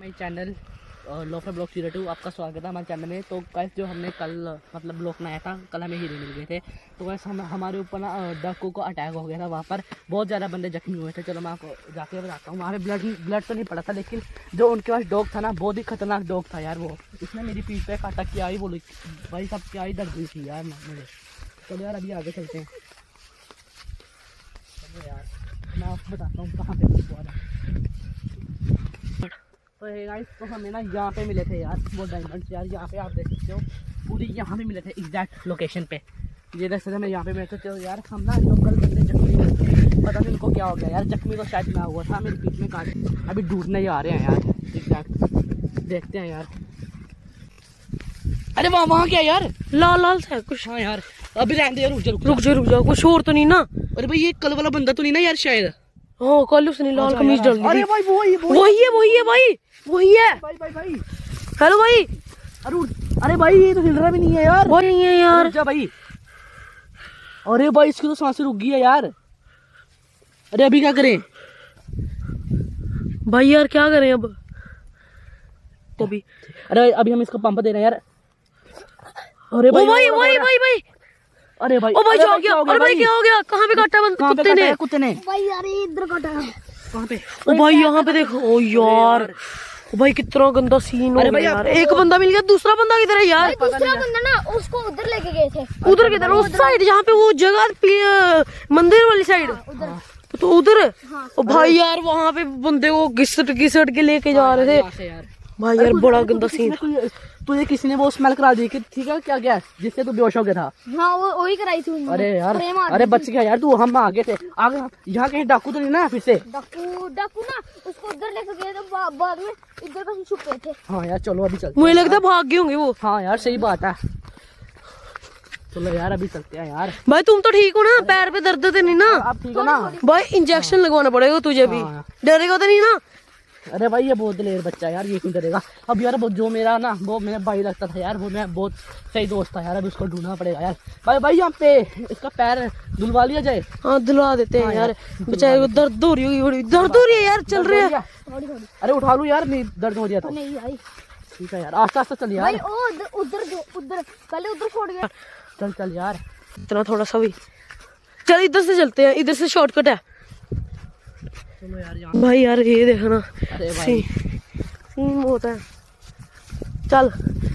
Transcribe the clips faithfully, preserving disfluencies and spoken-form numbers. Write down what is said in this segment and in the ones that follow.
मेरे channel loafer blog zero two आपका स्वागत है हमारे चैनल में। तो गाइस जो हमने कल मतलब ब्लॉग में आया था, कल हमें हीरे मिल गए थे। तो गाइस हम हमारे ऊपर ना डाकू को अटैक हो गया था, वहाँ पर बहुत ज़्यादा बंदे जख्मी हुए थे। चलो मैं आपको जाके बताता हूँ। वहाँ पे ब्लड ब्लड तो नहीं पड़ा था, लेकिन जो उनके पास डॉग था ना, बहुत ही खतरनाक डॉग था यार। वो इसने मेरी पीठ पे काटा, क्या ही बोली भाई, सब क्या ही दर्द हुई थी यार मुझे। चलो यार अभी आगे चलते हैं। चलो यार मैं आपको बताता हूँ कहाँ पे। तो गाइस तो हमें ना यहाँ पे मिले थे यार वो डायमंड्स यार। यहाँ पे आप देख सकते हो पूरी यहाँ पे मिले थे एग्जैक्ट लोकेशन पे। ये देख सकते हैं, मैं यहाँ पे मिले थे। तो यार हम ना जो कल बंदे जख्मी हुए थे, पता नहीं उनको क्या हो गया यार। जख्मी तो शायद मैं हुआ था, मेरे पीठ में काट अभी ढूंढने ही आ रहे हैं यार एग्जैक्ट। देखते हैं यार। अरे वहाँ वहाँ क्या यार, लाल लाल सा कुछ। हाँ यार अभी रहने दे, रुक जा रुक जा रुक जा, कुछ और तो नहीं ना। अरे भाई ये कल वाला बंदा तो नहीं ना यार शायद। हाँ कल उसने लाल कमीज डाल दी। अरे भाई वही वही है वही है भाई वही है भाई भाई भाई। हेलो भाई। अरे अरे भाई ये तो हिल रहा भी नहीं है यार। वही नहीं है यार। जा भाई। अरे भाई इसकी तो सांसें रुक गई है यार। अरे अभी क्या करें भाई यार, क्या करें अब अभी। अरे अभी हम इसको पंप दे रहे हैं यार। अरे भाई भाई भाई भाई भाई अरे भाई ओ भाई क्या हो गया? अरे भाई क्या हो गया? कहाँ पे काटा बंद कुत्ते ने? कुत्ते ने भाई यार इधर काटा। कहाँ पे? ओ भाई यहाँ पे देखो। ओ यार ओ भाई कितना गंदा सीन हो गया यार। एक बंदा मिल गया, दूसरा बंदा किधर है यार? दूसरा बंदा ना उसको उधर लेके गए थे। उधर किधर? उस साइड जहाँ पे वो जगह मंदिर वाली साइड। तो उधर ओ भाई यार वहाँ पे बंदे को घिसट घिसट के लेके जा रहे थे भाई यार। बड़ा गंदा सीन। तुझे किसी ने वो स्मेल करा दी ठीक है क्या गैस जिससे तू बेहोश हो गया था? हाँ वो वही कराई थी। अरे यार अरे बच गया यार तू। हम आगे थे आगे, यहाँ कहीं डाकू तो नहीं ना फिर से? डाकू डाकू ना उसको उधर लेके गए थे, बा, बाद में इधर कहीं छुपे थे। हाँ यार चलो अभी चलते। मुझे लगता है भाग गए होंगे वो। हाँ यार सही बात है, चलो यार अभी चलते हैं यार। भाई तुम तो ठीक हो ना? पैर पे दर्द तो नहीं ना? आप ठीक है ना? भाई इंजेक्शन लगवाना पड़ेगा तुझे भी। डरेगा तो नहीं ना? अरे भाई ये बहुत दिलेर बच्चा है यार, ये क्यों डरेगा? अब यार वो जो मेरा ना वो मेरा भाई लगता था यार, वो मेरा बहुत सही दोस्त था यार। अब उसको ढूंढना पड़ेगा यार। भाई भाई यहाँ पे इसका पैर धुलवा लिया जाए। हाँ धुलवा देते हैं यार, बेचारे को दर्द हो रही होगी, बड़ी दर्द हो रही है यार। चल रहे हैं। अरे उठा लूं यार, नहीं दर्द हो रहा था। नहीं भाई ठीक है यार, आस्ते आस्ते चल यार। उधर उधर उधर पहले उधर छोड़ गया। चल चल यार इतना थोड़ा सा भी। चल इधर से चलते हैं, इधर से शॉर्टकट है। चलो यार यहाँ भाई यार ये देखना भाई सीन बहुत है। चल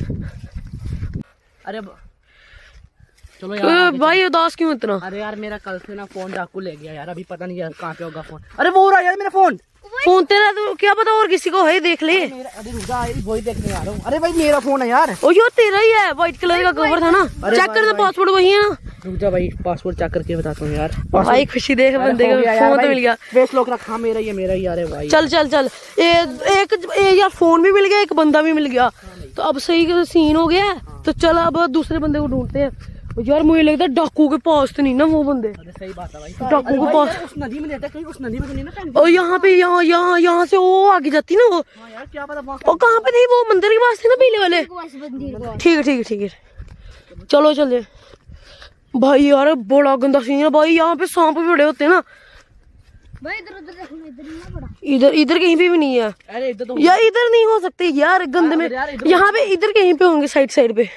अरे चलो यार भाई उदास क्यों इतना? अरे यार मेरा कल से ना फोन डाकू ले गया यार, अभी पता नहीं यार कहाँ पे होगा फोन। अरे वो रहा यार मेरा फोन। फोन तेरा तो क्या पता और किसी को है, देख ले। अरे रुक जा, वही देखने आ रहा हूँ। अरे भाई मेरा फोन है यार। ओ यार तेरा ही है, व्हाइट कलर का कवर था ना। चेक कर, पासवर्ड वही है ना? रुक जा भाई, पासवर्ड चेक करके बताता हूँ यार। भाई खुशी देख बंदे का फोन तो मिल गया। फेस लॉक रखा, मेरा ही है मेरा ही यार है भाई। चल चल चल ए, एक ए, यार फोन भी मिल गया, एक बंदा भी मिल गया। तो अब सही सीन हो गया। तो चल अब दूसरे बंदे को ढूंढते हैं यार। मुझे लगता है डाकू के पास तो नहीं ना वो बंदे। सही बात है भाई, डाकू के पास उस नदी में रहता, कहीं उस नदी में तो नहीं ना? और यहाँ पे यहाँ यहाँ यहाँ से वो आगे जाती ना वो। हाँ यार क्या पता वहाँ। और कहाँ पे नहीं, वो मंदिर के पास थे ना पीले वाले। ठीक है ठीक है ठीक है चलो चले। भाई यार बड़ा गंदा सीन है भाई, यहाँ पे सांप भी बड़े होते हैं ना। भाई इधर उधर देखो, इधर नहीं ना पड़ा। इधर इधर कहीं पे भी नहीं है। अरे इधर तो यार इधर नहीं हो सकते यार, गंदे में। यहाँ पे इधर कहीं पे होंगे, साइड साइड पे।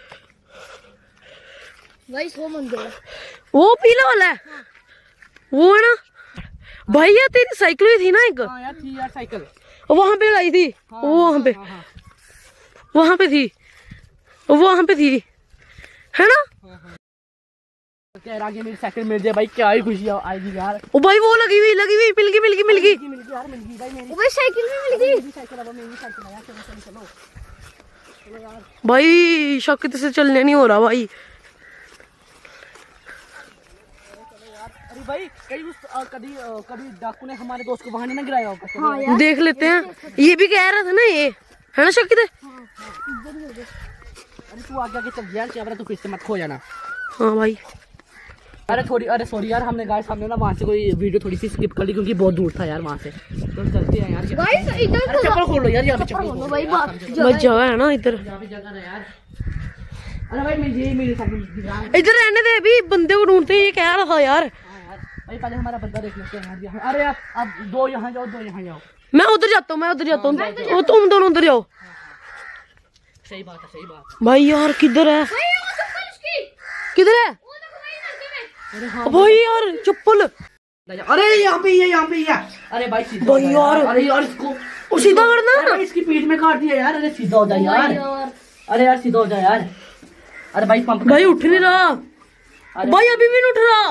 भाई वो मंदिर है, वो पीला वाला है। वो है ना भाई। यार तेरी साइकिल भी थी ना एक? हाँ यार थी यार साइकिल, वहां पे लगाई थी। वो वहां पे वहां पे थी, वहां पे थी है ना? यार आगे मेरी साइकिल मिल जाए भाई, क्या ही खुशी आएगी यार। ओ भाई वो लगी हुई लगी हुई मिल गई मिल गई मिल गई मिल गई यार, मिल गई भाई। मेरी भाई साइकिल भी मिल गई। साइकिल अब मेरी साइकिल है यार। चलो चलो चलो चलो यार। भाई शक्ति से चलने नहीं हो रहा भाई। अरे भाई कहीं उस कभी कभी डाकू ने हमारे दोस्त को वहां नहीं ना गिराया होगा? हाँ यार देख लेते हैं। ये भी कह रहा था ना ये, है ना शक्ति? अरे तू आगे आगे चल यार, क्या पता तू फिर से मत खो जाना। हाँ भाई। अरे थोड़ी अरे सॉरी यार, हमने गाइस हमने ना वहाँ से कोई वीडियो थोड़ी सी स्किप कर ली क्योंकि बहुत दूर था यार वहाँ से। तो चलते हैं यार। गाइस इधर अरे चप्पल खोल लो यार, यहाँ पे चप्पल खोलो भाई। बात बस जगह है ना इधर। यहाँ पे जगह है यार। अरे भाई मेरी मेरी साइकिल इधर रहने दे, अभी बंदे को ढूंढते हैं। ये कह रहा था यार। भाई पहले हमारा बंदा देख लेते हैं यार। अरे यार अब दो यहाँ जाओ, दो यहाँ जाओ। मैं उधर जाता हूँ, मैं उधर जाता हूँ, वो तुम दोनों उधर जाओ। सही बात है, सही बात है। भाई यार किधर है, किधर है भाई यार चप्पल? अरे यहाँ पे है, यहाँ पे है। अरे भाई सीधा भाई यार, अरे यार इसको सीधा करना, अरे इसकी पीठ में काट दिया यार। अरे सीधा हो जाए यार, अरे यार सीधा हो जाए यार। अरे भाई पंप भाई उठ नहीं रहा भाई, अभी भी नहीं उठ रहा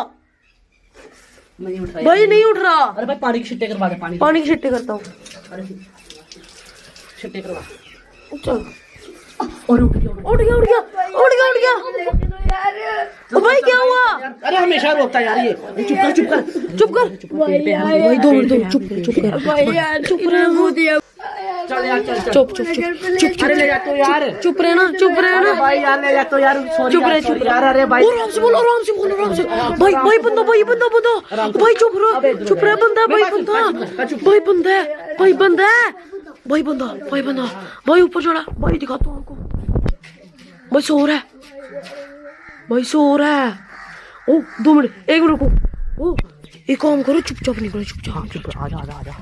नहीं उठ रहा भाई, नहीं उठ रहा। अरे भाई पानी की छिट्टे करवा दे, पानी पानी की छिट्टे करता हूँ। अरे छिट्टे करवा चल, और उठ गया उठ गया उठ गया उठ गया उठ गया। ओ भाई क्या हुआ? अरे हमेशा रोकता यार ये। चुप कर चुप कर चुप कर भाई, दो मिनट दो, चुप चुप कर भाई यार, चुप रहे। चल यार चल चल चुप चुप चुप चुप, अरे ले जा तो यार, चुप रहे ना, चुप रहे ना भाई यार, ले जा तो यार। चुप रहे चुप यार। अरे भाई आराम से बोलो, आराम से बोलो, आराम से। भाई भाई बंदा, भाई बंदा बंदा भाई, चुप रहो, चुप रहे बंदा, भाई बंदा, भाई बंदा है, भाई बंदा है, भाई बंदा, भाई बंदा, भाई ऊपर चढ़ा, भाई दिखाता हूँ आपको। भाई सो रहा है, भाई सो रहा है। ओ दो मिनट, एक मिनट रुको। ओ एक काम करो, चुपचाप निकलो, चुपचाप चुप। आजा आजा आजा।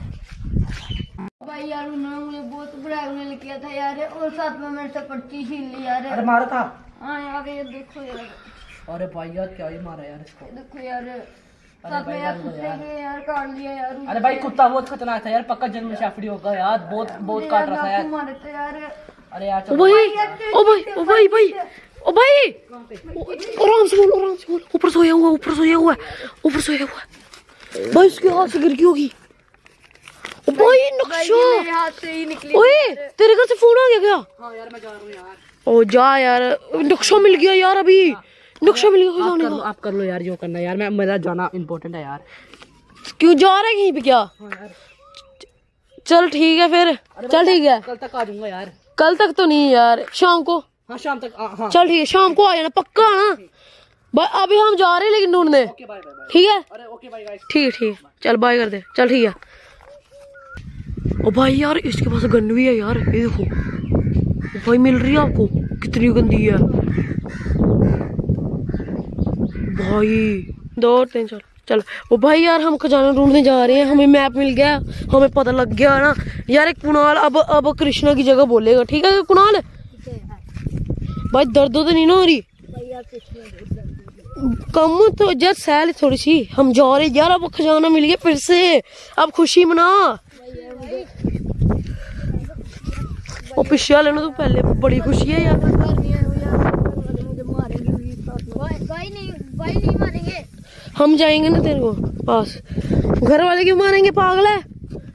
भाई यार उन्होंने मुझे बहुत ब्लैकमेल किया था यार, और साथ में मेरे से पर्ची छीन ली यार। अरे मारा था? हाँ यार ये देखो यार। अरे भाई यार क्या ही मारा यार इसको। देखो यार, साथ में यार कुत्ते ने यार काट लिया यार। अरे भाई कुत्ता बहुत खतरनाक था यार, पक्का जन्म शेफड़ी होगा यार, बहुत बहुत काट रहा था यार। मारे थे यार। अरे यार ओ भाई, ओ भाई, ओ भाई भाई, ओ भाई आराम से बोलो, आराम से बोलो। ऊपर सोया हुआ, ऊपर सोया हुआ, ऊपर सोया हुआ भाई, उसके हाथ से गिर गई होगी। ओ भाई नक्शा मेरे हाथ से ही निकली। ओए तेरे घर से फोन आ गया क्या? हाँ यार मैं जा रहा हूँ यार। ओ जा यार, नक्शा मिल गया यार, अभी नक्शा मिल गया। आप कर लो, आप कर लो यार, जो करना यार, मैं मेरा जाना इम्पोर्टेंट है यार। क्यों जा रहा है कहीं पे क्या? हाँ यार चल ठीक है फिर, चल ठीक है। कल तक आ जाऊंगा यार। कल तक तो नहीं यार, शाम को। हाँ शाम तक आ, हाँ चल ठीक है, शाम को आ जाना पक्का ना। भाई अभी हम जा रहे हैं लेकिन ढूंढने, ओके बाय बाय। ठीक है? अरे ओके बाय गाइस। ठीक है ठीक है, चल बाय कर दे, चल ठीक है। ओ भाई यार इसके पास गन भी है यार, ये देखो। ओ भाई मिल रही है आपको, कितनी गंदी है भाई। दो तीन चार चल। ओ भाई यार हम खजाना ढूंढने जा रहे हैं, हमें मैप मिल गया, हमें पता लग गया ना यार। एक कुणाल अब अब कृष्णा की जगह बोलेगा, ठीक है कुणाल? भाई दर्द तो नहीं ना हो रही? कम तो जब सैल थोड़ी सी, हम जा रहे यार, अब खजाना मिल गया फिर से, अब खुशी मना। और पीछे वाले तो पहले बड़ी खुशी है यार। भाई नहीं, भाई नहीं मारेंगे। हम जाएंगे ना तेरे को पास, घर वाले क्यों मारेंगे, पागल है?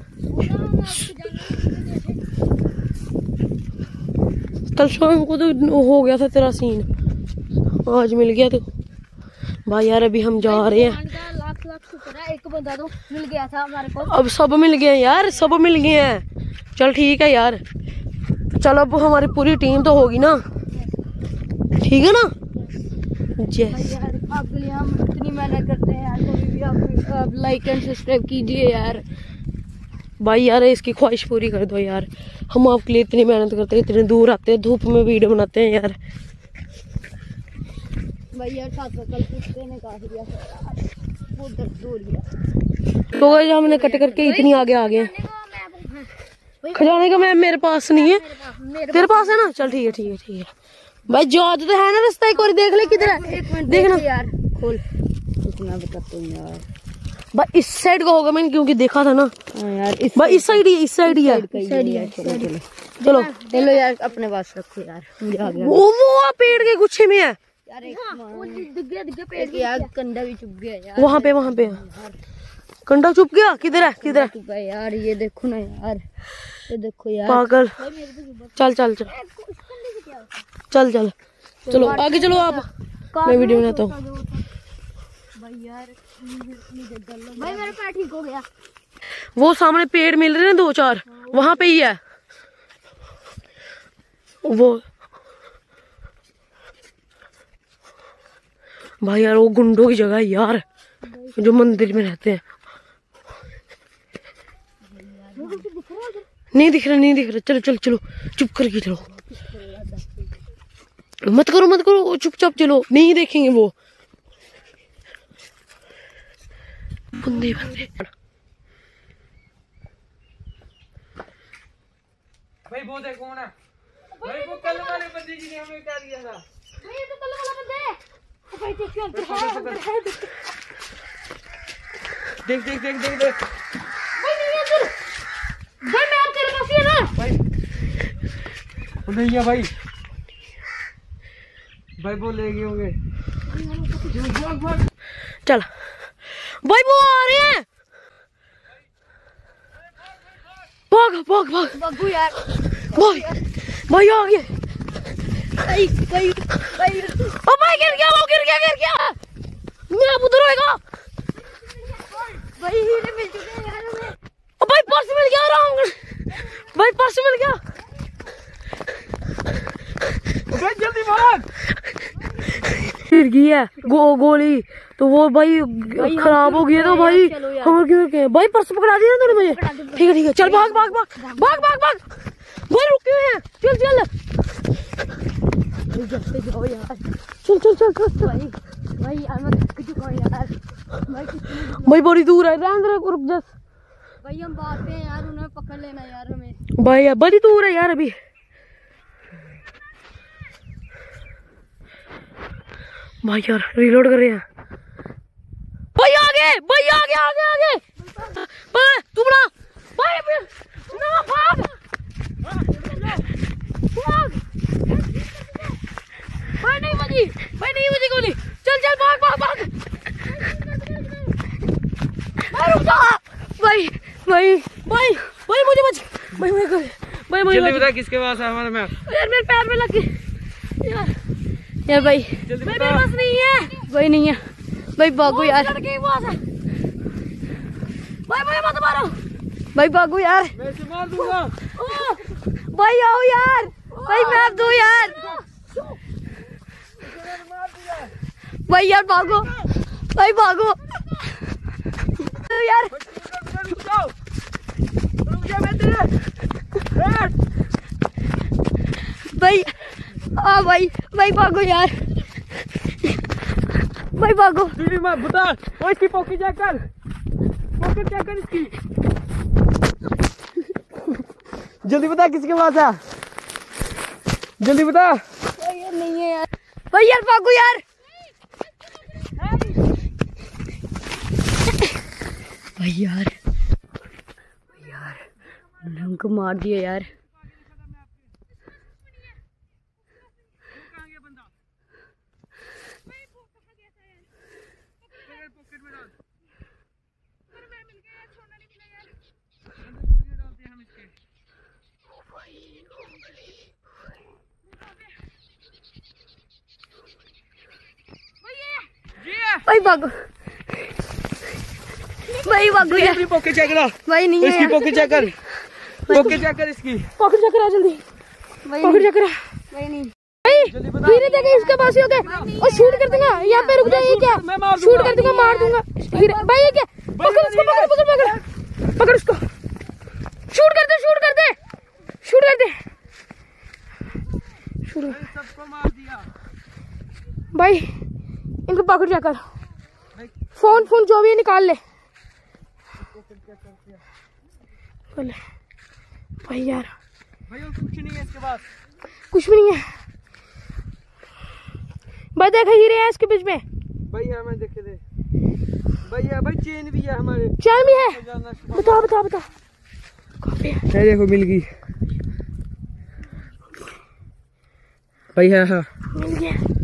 कल शाम को तो हो गया था तेरा सीन, आज मिल गया तो। भाई यार अभी हम जा रहे हैं, लाख लाख शुक्र है, एक बंदा तो मिल गया था हमारे को। अब सब मिल गए यार, सब मिल गए हैं। चल ठीक है यार, चल अब हमारी पूरी टीम तो होगी ना, ठीक है ना? यस यार, आपके लिए हम इतनी मेहनत करते हैं यार, कभी भी आप, आप लाइक एंड सब्सक्राइब कीजिए यार। भाई यार इसकी ख्वाहिश पूरी कर दो यार, हम आपके लिए इतनी मेहनत करते हैं, इतने दूर आते हैं, धूप में वीडियो बनाते हैं यार। भाई यार साथ में कल कुत्ते ने काट दिया था, वो दर्द हो गया। तो गाइस हमने कट करके इतनी आगे आ गए। खजाने का मैप मेरे पास नहीं है, तेरे पास है ना? चल ठीक है ठीक है ठीक है भाई, याद तो है ना रास्ता, एक बार देख ले किधर है, देखना यार खोल, इतना बताता हूँ यार। भाई इस साइड का होगा, मैंने क्योंकि देखा था ना यार। इस भाई इस साइड ही, इस साइड ही है। चलो चलो चलो चलो यार, अपने पास रखो यार, मुझे आ गया वो वो पेड़ के गुच्छे में है यार। एक वो दिख गया, दिख गया पेड़ यार, कंधा भी चुप गया यार। वहाँ पे, वहाँ पे कंडा चुप गया। किधर है, किधर है? चुप है यार, ये देखो ना यार, ये देखो यार पागल। चल चल चल चल चल चलो आगे चलो आप, मैं वीडियो बनाता हूँ। भाई यार भाई मेरा पैर ठीक हो गया। वो सामने पेड़ मिल रहे हैं दो चार, वहां पे ही है वो। भाई यार वो गुंडों की जगह है यार, जो मंदिर में रहते हैं। नहीं दिख रहा, नहीं दिख रहा। चलो चलो चलो, चुप करके चलो, मत करो मत करो, चुपचाप चलो, नहीं देखेंगे वो बंदे बंदे। कौन है कौन है भाई? वो कल वाले बंदे जी ने हमें क्या दिया था भाई ये तो कल वाला बंदा है। ओ भाई देखिए अंदर है, अंदर है। देख देख देख देख देख भाई नहीं है अंदर। भाई मैं आप तेरे पास ही है ना भाई। वो नहीं है भाई, भाई वो ले गए होंगे। भाग भाग चल भाई वो आ रहे हैं, भाग भाग भाग बग्गू यार। भाई भाई आ गए। भाई भाई भाई ओ भाई गिर गया, वो गिर गया गिर गया। मैं अब उधर होएगा। भाई हीरे मिल चुके हैं यार हमें। ओ भाई पर्स मिल गया राम, भाई पर्स मिल गया। भाई जल्दी भाग। गिर गई है गो गोली तो वो भाई खराब हो गई है। तो भाई हम क्यों के भाई पर्स पकड़ा दिया ना तूने मुझे। ठीक है ठीक है चल भाग भाग भाग भाग भाग भाग भाई रुके हुए हैं। चल चल जल्दी जाओ यार। चल चल चल चल भाई भाई यार मैं थक चुका हूँ यार। भाई कितनी भाई बड़ी दूर है, रहने दे रुक जा। भाई हम बात पे हैं यार, उन्हें पकड़ लेना यार हमें। भाई यार बड़ी दूर है यार अभी। भाई यार रिलोड कर रहे हैं। भाई आगे भाई आगे आगे आगे भाई तू बना भाई ना भाग भाग भाई नहीं बजी भाई नहीं बजी गोली। चल चल भाग भाग भाग भाई रुक जा भाई भाई भाई भाई मुझे बच भाई मुझे भाई मुझे जल्दी बता किसके पास है हमारे मैप? यार मेरे पैर में लग गई यार यार भाई जल्दी भाई बता। मेरे पास नहीं है भाई नहीं है भाई भागो यार। लड़के के पास है भाई भाई मत मारो भाई भागो यार। मैं इसे मार दूंगा। ओ, भाई आओ यार। भाई मैप दो यार। भाई यार भागो भाई भागो यार। रुक जाओ रुक जा मैं तेरे। भाई आ भाई भाई भागो यार। भाई भागो। दीदी मैं बता वो इसकी पॉकेट चेक कर, पॉकेट चेक कर इसकी। जल्दी बता किसके पास है, जल्दी बता। भाई यार नहीं है यार। भाई यार भागो यार। भाई यार भाई यार हमको मार दिया यार। भाई भागो भाई भागो यार। अपनी पॉकेट चेक करा भाई नहीं है इसकी पॉकेट चेक कर, पॉकेट चेक कर इसकी। पॉकेट चेक करा जल्दी भाई पॉकेट चेक करा भाई नहीं। जल्दी बता। हीरे देखे इसके पास ही होके और शूट कर दूंगा। यहाँ पे रुक जा। ये क्या मैं मार शूट दूंगा। कर दूंगा मार दूंगा हीरे भाई। ये क्या पकड़ इसको पकड़ पकड़ पकड़ पकड़ इसको। शूट कर दे शूट कर दे शूट कर दे शूट। सबको मार दिया भाई इनको पकड़ जा कर। फोन फोन जो भी है निकाल ले ले। भाई यार भाई और कुछ नहीं है इसके पास। कुछ भी नहीं है भाई। देखा हीरे है इसके बीच में। भैया मैं देखे दे भैया भाई चेन भी है हमारे। चाय भी है जाना बता बता बता कॉफी है है देखो मिल गई भैया। हाँ मिल गया।